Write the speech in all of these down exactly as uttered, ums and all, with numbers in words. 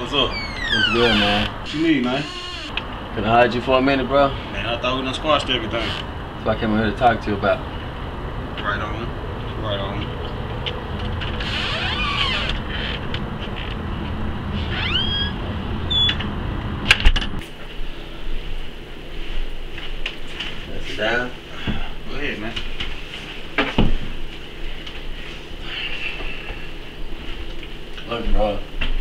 What's up? What's good, man? What you need, man? Can I hide you for a minute, bro? Man, I thought we done squashed everything. That's what I came here to talk to you about. Right on. Right on. Let's sit down. Go ahead, man. Look, bro.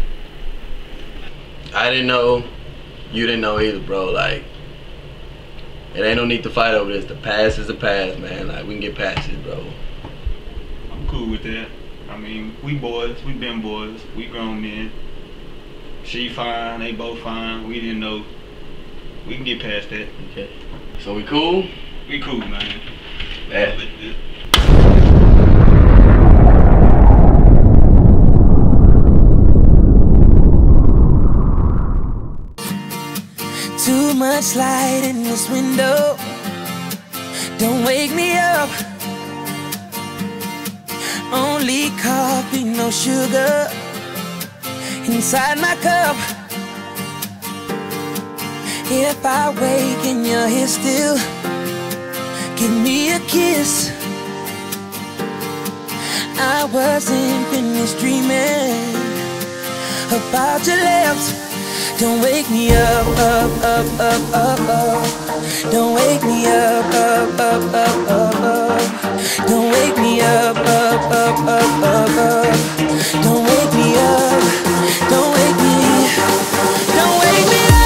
I didn't know. You didn't know either, bro. Like, it ain't no need to fight over this. The past is the past, man. Like, we can get past it, bro. I'm cool with that. I mean, we boys. We been boys. We grown men. She fine. They both fine. We didn't know. We can get past that. Okay. So we cool? We cool, man. Yeah. Too much light in this window. Don't wake me up. Only coffee, no sugar inside my cup. If I wake and you're here still, give me a kiss. I wasn't finished dreaming about your lips. Don't wake me up, up, up, up, up, up. Don't wake me up, up, up, up, up, up. Don't wake me up, up, up, up, up, up. Don't wake me up, don't wake me, don't wake me up.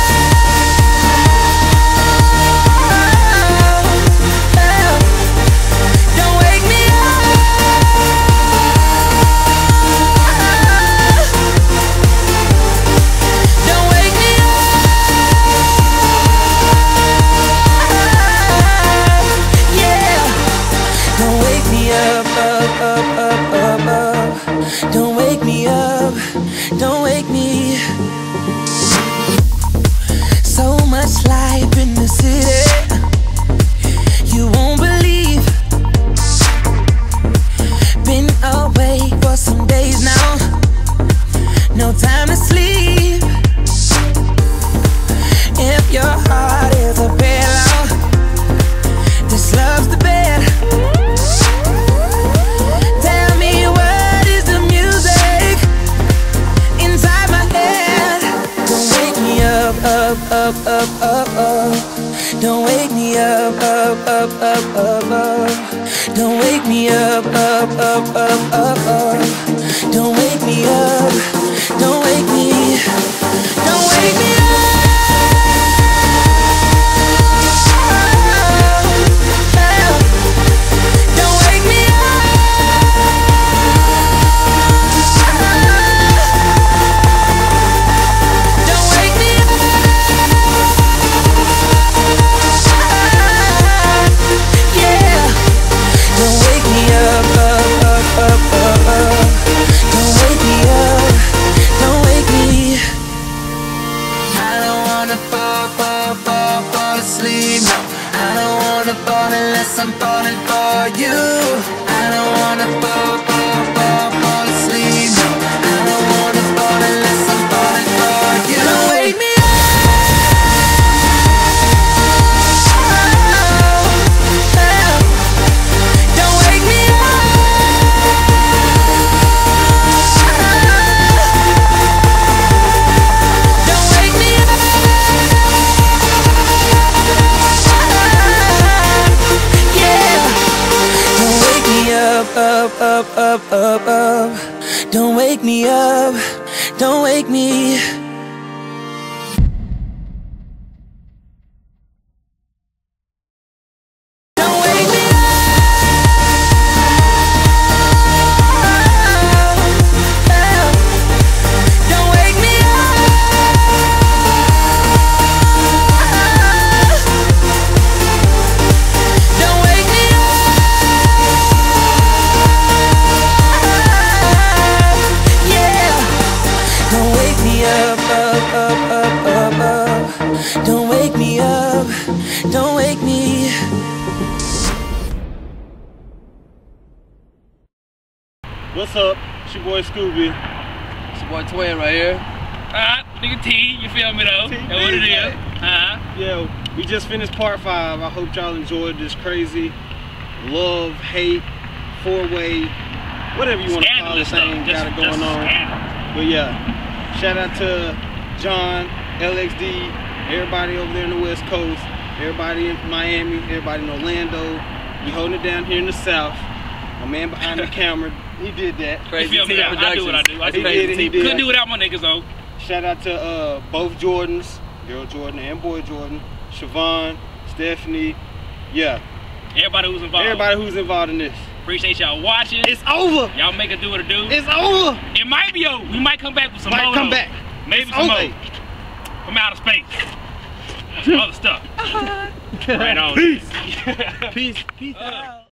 Don't wake me up, don't wake me. So much life in the city, you won't believe. Been away for some days now, no time to sleep. If your heart is a pillow, this love's the bed. Up, up, up, up, up. Don't wake me up, up, up, up, up, up. Don't wake me up, up, up, up, up, up. Don't wake me up, don't wake me, don't wake me up. I'm falling for you. I don't wanna fall, fall, fall, fall asleep. No, I don't wanna fall unless I'm falling for you. Don't wake me up. Don't wake me up. Don't wake me up. Up, up, up, up, up. Don't wake me up, don't wake me. Don't wake me up. Don't wake me up. Don't wake me up. Don't wake me up, up, up, up, up, up. Don't wake me up, don't wake me. What's up? It's your boy Skoobi. It's your boy Twinn right here. Uh, nigga T, you feel me though? That's what it is. Uh-huh. Yeah, we just finished part five. I hope y'all enjoyed this crazy love, hate, four-way, whatever you want to call it thing got it going on. But yeah, shout out to John, L X D, everybody over there in the West Coast, everybody in Miami, everybody in Orlando. We holding it down here in the South. My man behind the camera, he did that. Crazy you feel me? I do what I do. I he did it, he did. Couldn't do without my niggas though. Shout out to uh, both Jordans, girl Jordan and boy Jordan, Siobhan, Stephanie, yeah. Everybody who's involved. Everybody who's involved in this. Appreciate y'all watching. It's over. Y'all make it do what it do. It's over. It might be over. We might come back with some might more. come though. back. Maybe it's some over. more. From outer space. Some other stuff. Right on. Peace. Peace. Peace out.